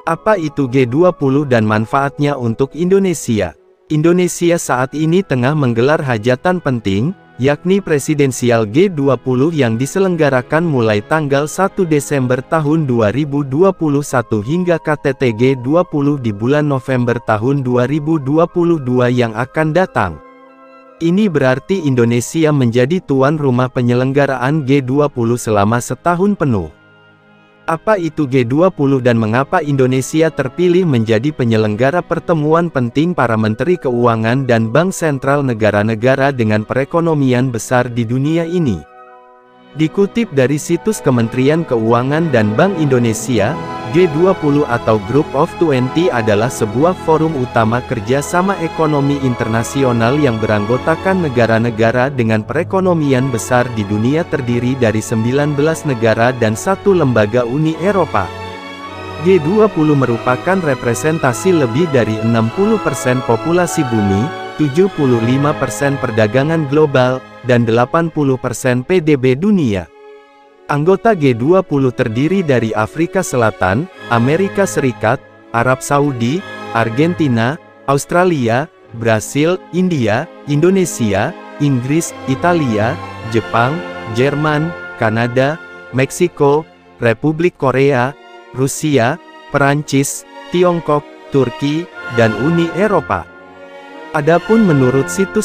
Apa itu G20 dan manfaatnya untuk Indonesia? Indonesia saat ini tengah menggelar hajatan penting, yakni presidensial G20 yang diselenggarakan mulai tanggal 1 Desember tahun 2021 hingga KTT G20 di bulan November tahun 2022 yang akan datang. Ini berarti Indonesia menjadi tuan rumah penyelenggaraan G20 selama setahun penuh. Apa itu G20 dan mengapa Indonesia terpilih menjadi penyelenggara pertemuan penting para menteri keuangan dan bank sentral negara-negara dengan perekonomian besar di dunia ini? Dikutip dari situs Kementerian Keuangan dan Bank Indonesia, G20 atau Group of 20 adalah sebuah forum utama kerjasama ekonomi internasional yang beranggotakan negara-negara dengan perekonomian besar di dunia terdiri dari 19 negara dan 1 lembaga Uni Eropa. G20 merupakan representasi lebih dari 60% populasi bumi, 75% perdagangan global, dan 80% PDB dunia. Anggota G20 terdiri dari Afrika Selatan, Amerika Serikat, Arab Saudi, Argentina, Australia, Brasil, India, Indonesia, Inggris, Italia, Jepang, Jerman, Kanada, Meksiko, Republik Korea, Rusia, Perancis, Tiongkok, Turki, dan Uni Eropa. Adapun menurut situs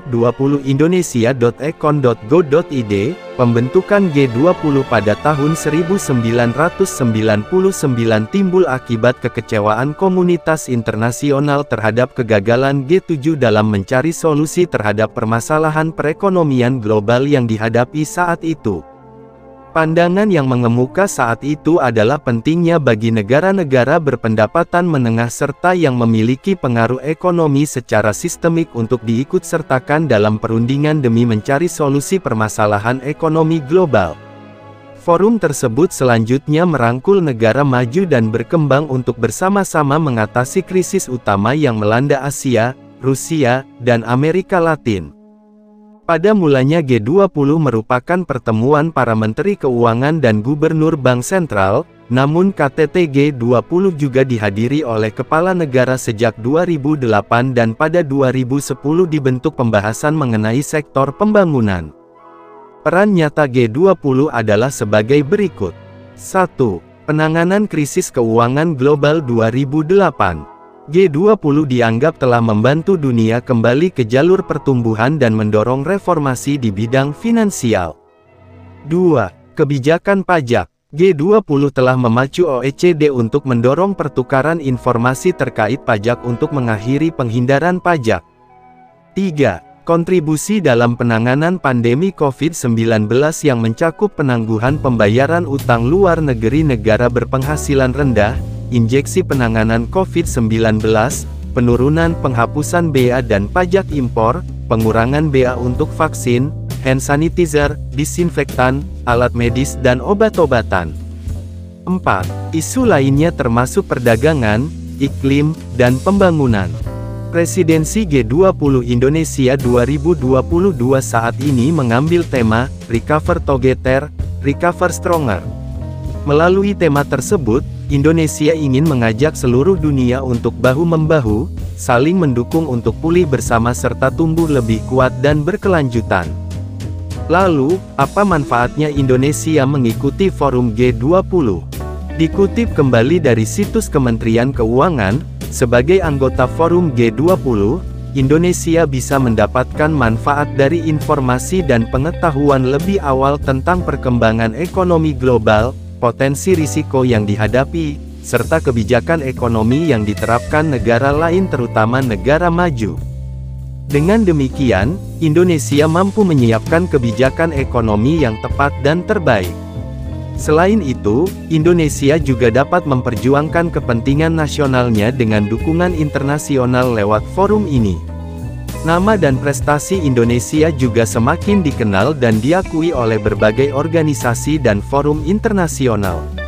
serpak20indonesia.econ.go.id, pembentukan G20 pada tahun 1999 timbul akibat kekecewaan komunitas internasional terhadap kegagalan G7 dalam mencari solusi terhadap permasalahan perekonomian global yang dihadapi saat itu. Pandangan yang mengemuka saat itu adalah pentingnya bagi negara-negara berpendapatan menengah serta yang memiliki pengaruh ekonomi secara sistemik untuk diikutsertakan dalam perundingan demi mencari solusi permasalahan ekonomi global. Forum tersebut selanjutnya merangkul negara maju dan berkembang untuk bersama-sama mengatasi krisis utama yang melanda Asia, Rusia, dan Amerika Latin. Pada mulanya G20 merupakan pertemuan para menteri keuangan dan gubernur bank sentral, namun KTT G20 juga dihadiri oleh kepala negara sejak 2008 dan pada 2010 dibentuk pembahasan mengenai sektor pembangunan. Peran nyata G20 adalah sebagai berikut. 1. Penanganan krisis keuangan global 2008. G20 dianggap telah membantu dunia kembali ke jalur pertumbuhan dan mendorong reformasi di bidang finansial. 2. Kebijakan pajak. G20 telah memacu OECD untuk mendorong pertukaran informasi terkait pajak untuk mengakhiri penghindaran pajak. 3. Kontribusi dalam penanganan pandemi COVID-19 yang mencakup penangguhan pembayaran utang luar negeri negara berpenghasilan rendah, injeksi penanganan COVID-19, penurunan penghapusan bea dan pajak impor, pengurangan bea untuk vaksin, hand sanitizer, disinfektan, alat medis dan obat-obatan. 4. Isu lainnya termasuk perdagangan, iklim, dan pembangunan. Presidensi G20 Indonesia 2022 saat ini mengambil tema, Recover Together, Recover Stronger. Melalui tema tersebut, Indonesia ingin mengajak seluruh dunia untuk bahu-membahu, saling mendukung untuk pulih bersama serta tumbuh lebih kuat dan berkelanjutan. Lalu, apa manfaatnya Indonesia mengikuti forum G20? Dikutip kembali dari situs Kementerian Keuangan, sebagai anggota forum G20, Indonesia bisa mendapatkan manfaat dari informasi dan pengetahuan lebih awal tentang perkembangan ekonomi global, potensi risiko yang dihadapi, serta kebijakan ekonomi yang diterapkan negara lain terutama negara maju. Dengan demikian, Indonesia mampu menyiapkan kebijakan ekonomi yang tepat dan terbaik. Selain itu, Indonesia juga dapat memperjuangkan kepentingan nasionalnya dengan dukungan internasional lewat forum ini. Nama dan prestasi Indonesia juga semakin dikenal dan diakui oleh berbagai organisasi dan forum internasional.